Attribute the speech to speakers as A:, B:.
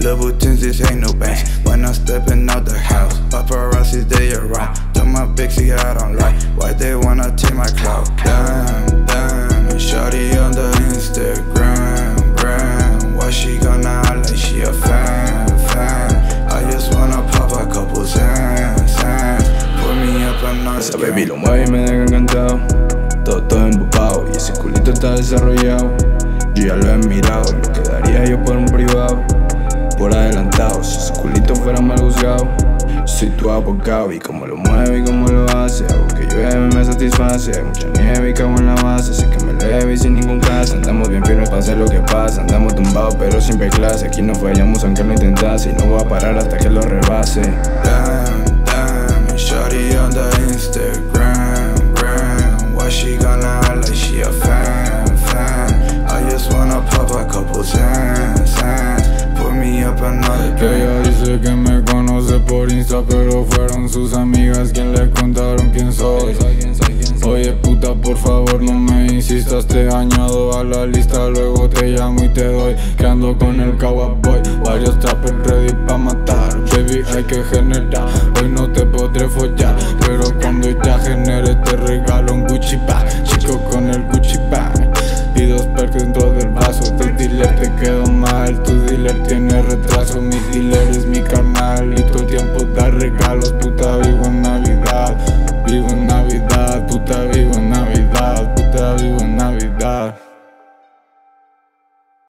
A: Louboutins, this ain't no banks. When I'm stepping out the house, paparazzi they around. Tell my big see I don't like. Why they wanna take my clout? Damn, damn. And shawty on the Instagram, gram. Why she gonna act like she a fan? I just wanna pop a couple sands. Put me up another.
B: Esa baby lo mueve y me deja encantado. Todo embobado y ese culito está desarrollado. Yo ya lo he mirado, lo que daría yo por un privado. Por adelantado, si ese culito fuera mal juzgado. Soy tu abogado y como lo mueve y como lo hace. Algo que llueve me satisface. Hay mucha nieve y cago en la base. Sé que me leve y sin ningún clase. Andamos bien firmes para hacer lo que pasa. Andamos tumbados pero siempre clase. Aquí no fallamos aunque lo intentase. Y no voy a parar hasta que lo rebase.
A: Damn, damn. And shawty on the Instagram, gram. Why she gonna act like she a fan? I just wanna pop a couple sands. Put me up another drink.
C: Ella dice que me conoce por Insta, pero fueron sus amigas quien le contaron quién soy. Oye puta, por favor no me insistas, te añado a la lista, luego te llamo y te doy. Que ando con el Cowboy, varios trappers ready pa' matar. Baby hay que generar, hoy no te podré follar, pero cuando ya genere te regalo un Gucci bag. Chico con el Gucci bag y 2 perks dentro del vaso. Tu dealer te quedó mal, tu dealer tiene retraso. Mi dealer es mi carnal y todo el tiempo da regalos.